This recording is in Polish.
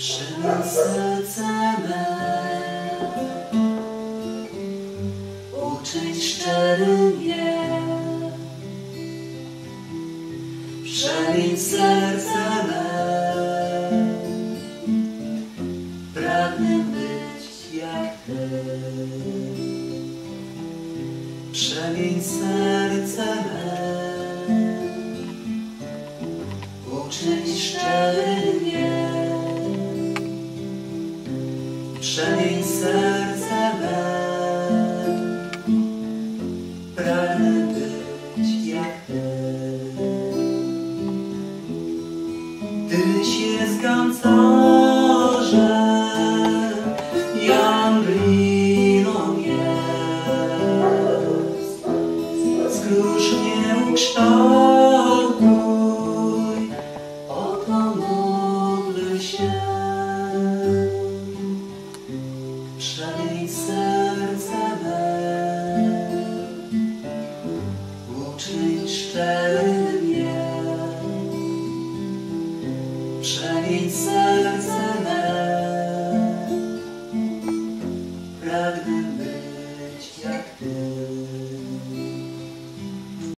Przemień serce me, uczyń szczery mnie. Przemień serce me, pragnę być jak Ty. Przemień serce me, uczyń szczery mnie. Przemień serce me, pragnę być jak Ty. Tyś jest gancarzem, jam gliną jest. Skróż mnie ukształtuj, o to modlę się. Przemień serce me, uczyń szczery mnie. Przemień serce